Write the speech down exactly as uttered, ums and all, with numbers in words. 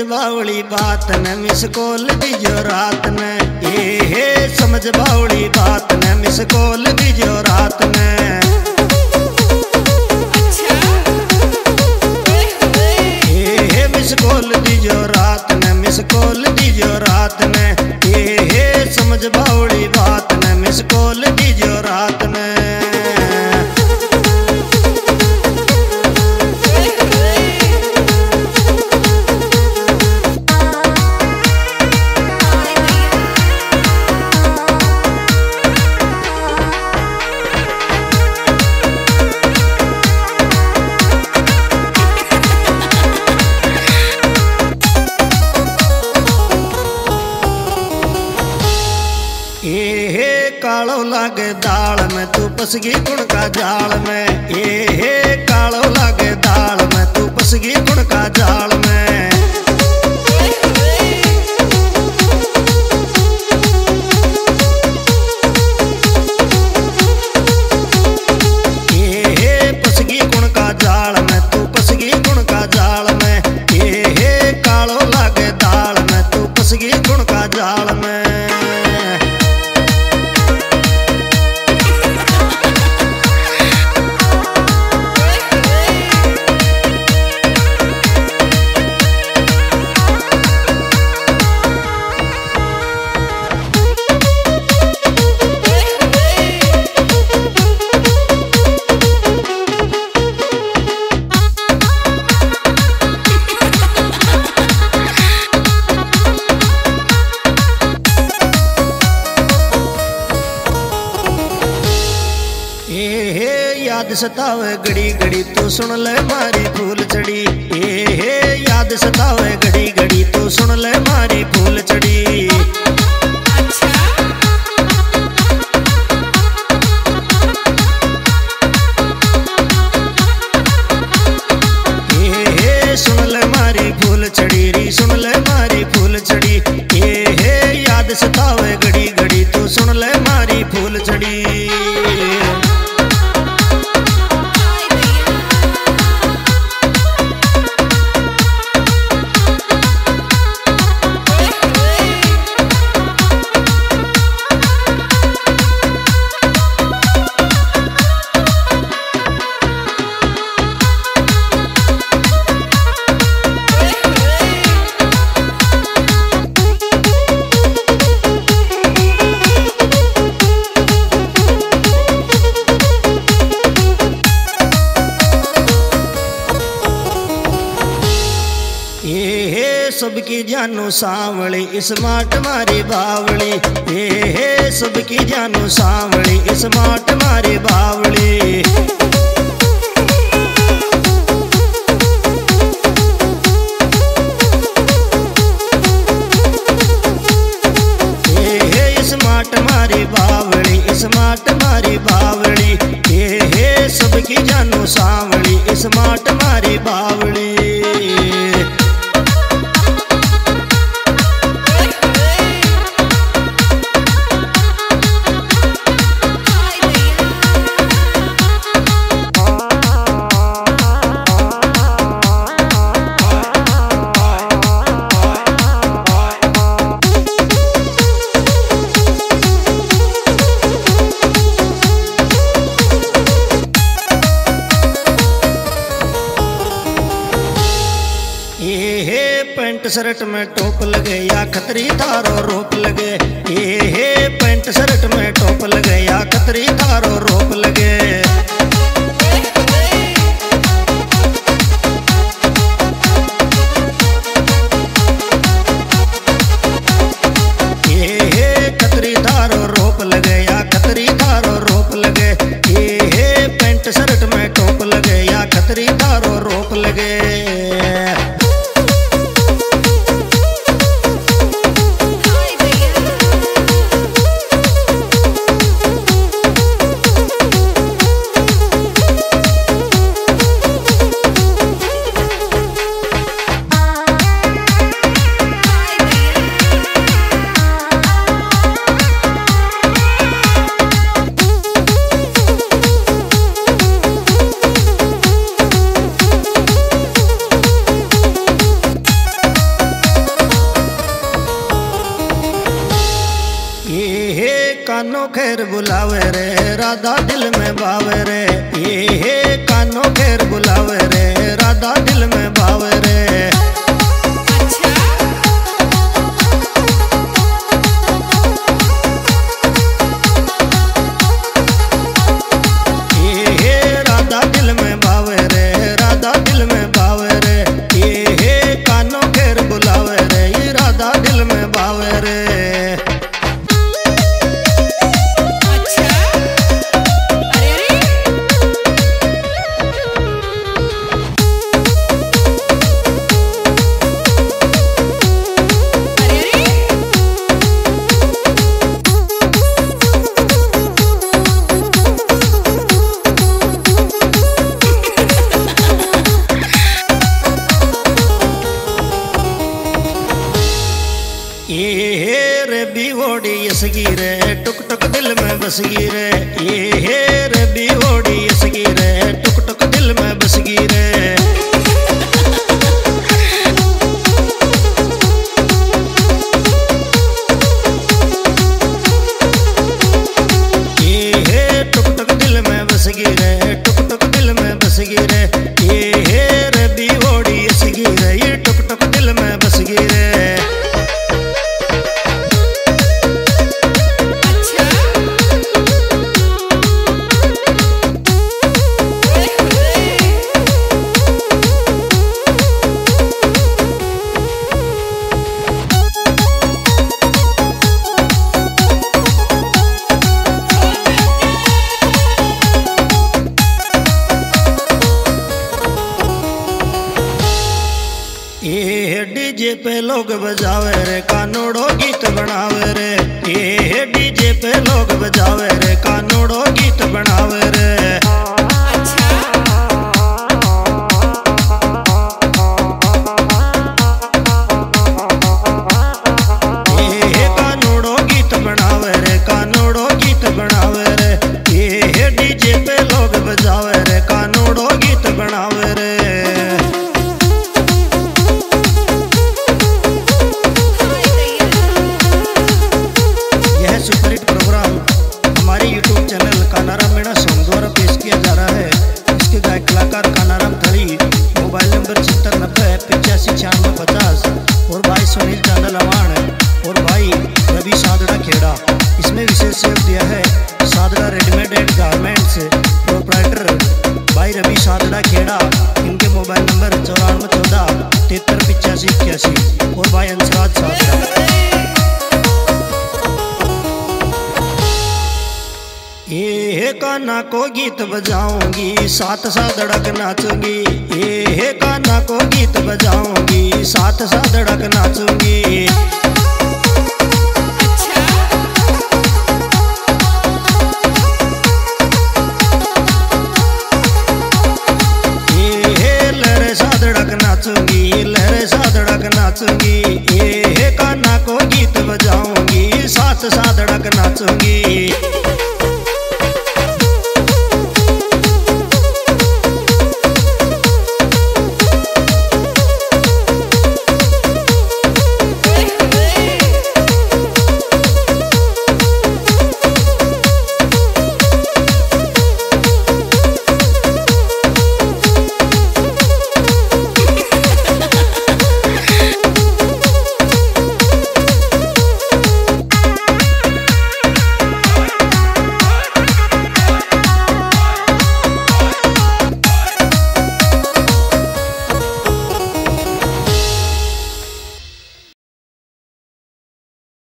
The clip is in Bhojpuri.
बावली बात न मिस कॉल दीजो रात न, ये हे समझ बावली बात न मिस कॉल दीजो रात न। ये हे मिस कॉल दीजो रात न मिस कॉल दीजो रात न, ये हे समझ बावली बात न मिस कॉल दीजो रात न। ये हे कालो लागे दाल में तू पसगी गुण का जाल में, ये हे कालो लागे दाल में तू पसगी गुण का जाल में। ये हे पसगी गुण का जाल में तू पसगी गुण का जाल में, ये हे कालो लागे दाल में तू पसगी गुण का जाल में। याद सतावे घड़ी घड़ी तू सुन ले मारी फूल चढ़ी, ये हे याद सतावे घड़ी घड़ी तू सुन ले मारी फूल चढ़ी। ये हे सुन ले मारी फूल चढ़ी री सुन ले मारी फूल चढ़ी, ये हे याद सतावे घड़ी घड़ी तू सुन ले मारी फूल चढ़ी। ये हे सबकी जानू सांवली स्मार्ट मारी बावली, ये हे सबकी जानू सांवली स्मार्ट मारी बावली। ये हे स्मार्ट मारी बावली स्मार्ट मारी बावली, ये हे सबकी जानू सांवली स्मार्ट मारी बावली। पैंट शर्ट में टोप लगे या खतरी थारो रोप लगे, ये हे पैंट शर्ट में टोप लगे या खतरी थारो रोप लगे। ये हे खतरी थारो रोप लगे या खतरी थारो रोप लगे, ये हे पैंट शर्ट में टोप लगे या खतरी थारो रोप लगे। कानो खैर बुलावे रे राधा दिल में भावे रे। ये हे कानो खैर बुलावे रे राधा दिल में भावे रे। ये रे बीवोड़ी यसगी रे टुक टुक दिल में बसगी रे। ये रे बीवोड़ी यसगी रे टुक टुक दिल में बसगी रे। ये टुक टुक दिल में बसगी रे टुक टुक दिल में बसगी रे। ये रे बीवोड़ी यसगी रे ये टुक टुक दिल में बसगी रे। ये डीजे पे लोग बजावे रे कानोड़ो गीत बनावे रे। ये डीजे पे लोग बजावे रे कानोड़ो गीत बनावे रे। ये कानोड़ो गीत बनावे रे कानोड़ो गीत बनावे रे। ये डीजे पे लोग बजावे रे कानोड़ो गीत बनावे रे। सुपरहिट प्रोग्राम हमारे YouTube channel Kanaram Meena song द्वारा पेश किया जा रहा है। इसके गायक कलाकार कानाराम थली। मोबाइल नंबर छिहत्तर नब्बे पिचासी छियानवे पचास। और भाई सुनील चांदल अवान और भाई रवि सादड़ा खेड़ा। इसमें विशेष सहयोग दिया है Sadara readymade and garments proprietor भाई रवि सादड़ा खेड़ा। इनके मोबाइल नंबर चौरानवे चौदह तिहत्तर पिचासी इक्यासी। और भाई अंशराज सादड़ा। ये कान्हा को गीत बजाऊंगी साथ साथ धड़क नाचूंगी। ये कान्हा को गीत बजाऊंगी साथ साथ धड़क नाचूंगी। ये लहरे सा धड़क नाचूंगी लहरे सा धड़क नाचूंगी। ये कान्हा को गीत बजाऊंगी साथ साथ धड़क नाचूंगी।